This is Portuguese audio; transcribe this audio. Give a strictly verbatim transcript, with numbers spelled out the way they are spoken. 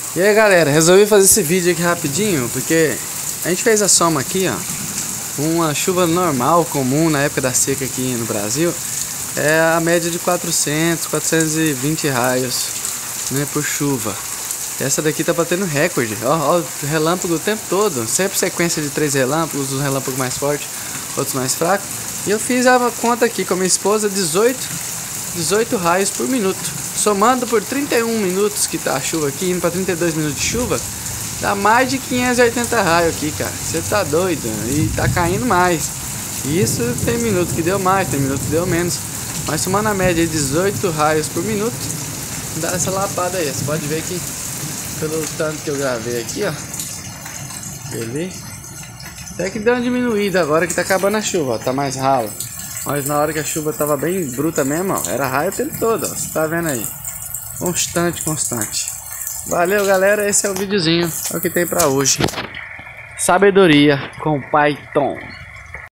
E aí galera, resolvi fazer esse vídeo aqui rapidinho, porque a gente fez a soma aqui, ó. Uma chuva normal, comum na época da seca aqui no Brasil, é a média de quatrocentos, quatrocentos e vinte raios, né, por chuva. Essa daqui tá batendo recorde, ó, ó, relâmpago o tempo todo, sempre sequência de três relâmpagos, um relâmpago mais forte, outros mais fracos. E eu fiz a conta aqui com a minha esposa, dezoito, dezoito raios por minuto. Somando por trinta e um minutos que tá a chuva aqui, indo para trinta e dois minutos de chuva, dá mais de quinhentos e oitenta raios aqui, cara. Você tá doido? E tá caindo mais. E isso tem minuto que deu mais, tem minuto que deu menos. Mas somando a média de dezoito raios por minuto, dá essa lapada aí. Você pode ver que pelo tanto que eu gravei aqui, ó. Beleza? Até que deu uma diminuída agora que tá acabando a chuva, ó. Tá mais ralo. Mas na hora que a chuva tava bem bruta mesmo, ó, era raio o tempo todo, ó. Você tá vendo aí? Constante, constante. Valeu, galera. Esse é o videozinho. É o que tem pra hoje. Sabedoria com Pai Tom.